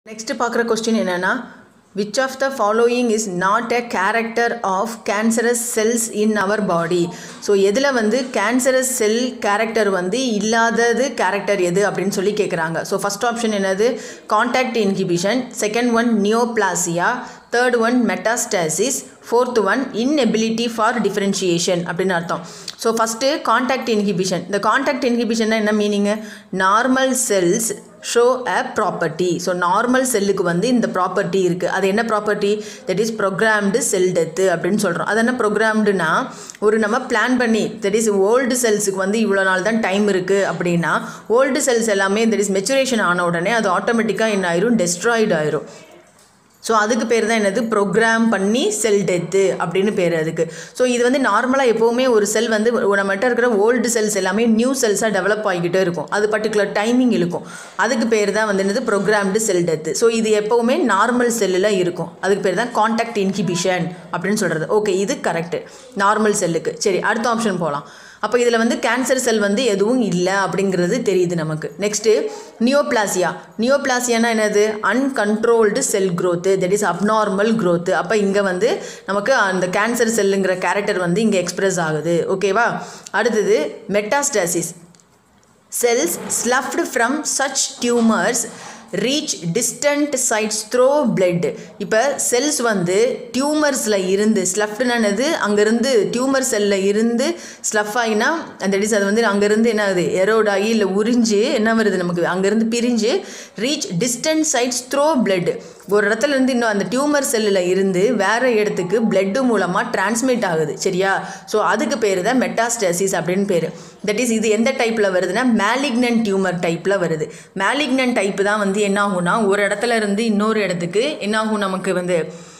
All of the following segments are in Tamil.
Next பார்க்குற question என்னன்னா which of the following is not a character of cancerous cells in our body. So எதில் வந்து cancerous cell character வந்து இல்லாதது character எது அப்படின்னு சொல்லி கேட்குறாங்க. ஸோ ஃபஸ்ட் ஆப்ஷன் என்னது contact inhibition, second one neoplasia, third one metastasis, fourth one inability for differentiation அப்படின்னு அர்த்தம். So first contact inhibition. இந்த கான்டாக்ட் இன்ஹிபிஷன்னா என்ன meaning? Normal cells show a property. So normal செல்லுக்கு வந்து இந்த ப்ராப்பர்ட்டி இருக்குது. அது என்ன property? That is programmed cell death அப்படின்னு சொல்கிறோம். அது என்ன ப்ரோக்ராம்டுனா ஒரு நம்ம பிளான் பண்ணி தட் இஸ் ஓல்டு செல்ஸுக்கு வந்து இவ்வளோ நாள் தான் டைம் இருக்குது அப்படின்னா ஓல்டு செல்ஸ் எல்லாமே தட் இஸ் மெச்சுரேஷன் ஆன உடனே அது ஆட்டோமேட்டிக்காக என்ன ஆயிரும்? டெஸ்ட்ராய்டு ஆயிரும். ஸோ அதுக்கு பேர் தான் என்னது? ப்ரோக்ராம் பண்ணி செல் டெத்து அப்படின்னு பேர் அதுக்கு. ஸோ இது வந்து நார்மலாக எப்போவுமே ஒரு செல் வந்து நம்மகிட்ட இருக்கிற ஓல்டு செல்ஸ் எல்லாமே நியூ செல்ஸாக டெவலப் ஆகிக்கிட்டே இருக்கும். அது பர்டிகுலர் டைமிங் இருக்கும். அதுக்கு பேர் தான் வந்து என்னது? Programmed cell death. ஸோ இது எப்போவுமே நார்மல் செல்லில் இருக்கும். அதுக்கு பேர் தான் கான்டாக்ட் இன்ஹிபிஷன் அப்படின்னு சொல்கிறது. ஓகே, இது கரெக்டு நார்மல் செல்லுக்கு. சரி, அடுத்த ஆப்ஷன் போகலாம். அப்போ இதில் வந்து கேன்சர் செல் வந்து எதுவும் இல்லை அப்படிங்கிறது தெரியுது நமக்கு. Next neoplasia. நியோபிளாசியானா என்னது? Uncontrolled cell growth, that is abnormal growth. அப்போ இங்கே வந்து நமக்கு அந்த கேன்சர் செல்லுங்கிற கேரக்டர் வந்து இங்கே எக்ஸ்பிரஸ் ஆகுது. ஓகேவா? அடுத்தது metastasis. Cells sloughed from such tumours reach distant sites through blood. இப்போ செல்ஸ் வந்து டியூமர்ஸில் இருந்து ஸ்லஃப்டுனானது அங்கேருந்து டியூமர் செல்லில் இருந்து ஸ்லஃப் ஆகினா தட் இஸ் அது வந்து அங்கேருந்து என்ன ஆகுது? எரோட் ஆகி இல்லை உறிஞ்சு என்ன வருது நமக்கு? அங்கேருந்து பிரிஞ்சு reach distant sites through blood. ஒரு இடத்துல இருந்து இன்னும் அந்த டியூமர் செல்லில் இருந்து வேறு இடத்துக்கு பிளட்டு மூலமாக டிரான்ஸ்மிட் ஆகுது. சரியா? ஸோ அதுக்கு பேர் தான் மெட்டாஸ்டாசிஸ் அப்படின்னு பேர். தட் இஸ் இது எந்த டைப்பில் வருதுன்னா மேலிக்னன்ட் டியூமர் டைப்பில் வருது. மேலிக்னன்ட் டைப்பு தான் வந்து என்ன ஆகும்னா ஒரு இடத்துல இருந்து இன்னொரு இடத்துக்கு என்ன ஆகும்? நமக்கு வந்து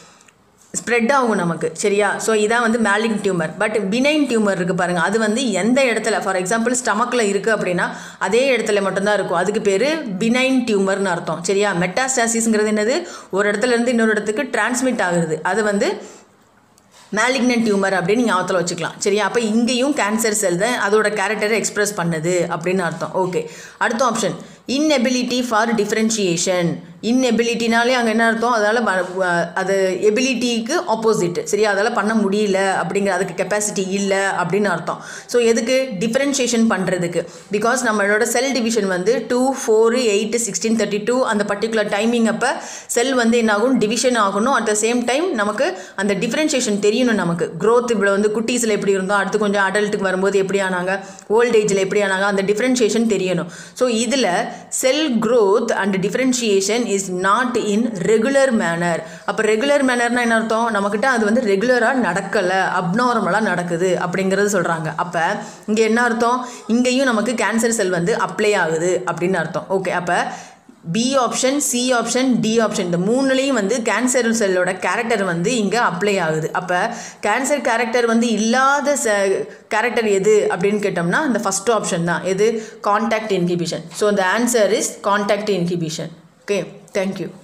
ஸ்ப்ரெட் ஆகும் நமக்கு. சரியா? ஸோ இதான் வந்து malignant tumour. But benign tumour இருக்குது பாருங்கள், அது வந்து எந்த இடத்துல ஃபார் எக்ஸாம்பிள் ஸ்டமக்கில் இருக்குது அப்படின்னா அதே இடத்துல மட்டும்தான் இருக்கும். அதுக்கு பேர் பினைன் டியூமர்னு அர்த்தம். சரியா? மெட்டாஸ்டாசிஸ்ங்கிறது என்னது? ஒரு இடத்துல இருந்து இன்னொரு இடத்துக்கு டிரான்ஸ்மிட் ஆகுது. அது வந்து மேலிக்னன்ட் டியூமர் அப்படின்னு நீங்கள் ஞாபகத்தில் வச்சுக்கலாம். சரியா? அப்போ இங்கேயும் கேன்சர் செல் தான் அதோட கேரக்டரை எக்ஸ்பிரஸ் பண்ணுது அப்படின்னு அர்த்தம். ஓகே, அடுத்த ஆப்ஷன் inability for differentiation. இன்எபிலிட்டினாலே அங்கே என்ன அர்த்தம்? அதால் அது எபிலிட்டிக்கு ஆப்போசிட். சரியா? அதால் பண்ண முடியல அப்படிங்கிற அதுக்கு கெப்பாசிட்டி இல்லை அப்படின்னு அர்த்தம். ஸோ எதுக்கு? டிஃப்ரென்ஷியேஷன் பண்ணுறதுக்கு. பிகாஸ் நம்மளோட செல் டிவிஷன் வந்து 2, 4, 8, 16, 32 அந்த பர்டிகுலர் டைமிங் அப்போ செல் வந்து என்ன ஆகும்? டிவிஷன் ஆகணும். அட் த சேம் டைம் நமக்கு அந்த டிஃப்ரென்ஷியேஷன் தெரியணும். நமக்கு க்ரோத் இப்போ வந்து குட்டீஸில் எப்படி இருந்தோம், அடுத்து கொஞ்சம் அடல்ட்டுக்கு வரும்போது எப்படி ஆனாங்க, ஓல்ட் ஏஜில் எப்படி ஆனாங்க, அந்த டிஃப்ரென்ஷியேஷன் தெரியணும். ஸோ இதில் cell growth and differentiation is not in regular manner. அப்போ ரெகுலர் மேனர்னா என்ன அர்த்தம்? நம்மக்கிட்ட அது வந்து ரெகுலராக நடக்கலை, அப்நார்மலாக நடக்குது அப்படிங்கிறது சொல்கிறாங்க. அப்போ இங்கே என்ன அர்த்தம்? இங்கேயும் நமக்கு கேன்சர் செல் வந்து அப்ளை ஆகுது அப்படின்னு அர்த்தம். ஓகே, அப்போ B option, C option, D option இந்த மூணுலேயும் வந்து கேன்சர் செல்லோட கேரக்டர் வந்து இங்கே அப்ளை ஆகுது. அப்போ கேன்சர் கேரக்டர் வந்து இல்லாத கேரக்டர் எது அப்படின்னு கேட்டோம்னா இந்த ஃபஸ்ட் ஆப்ஷன் தான். எது? Contact inhibition. So the answer is contact inhibition. Okay, thank you.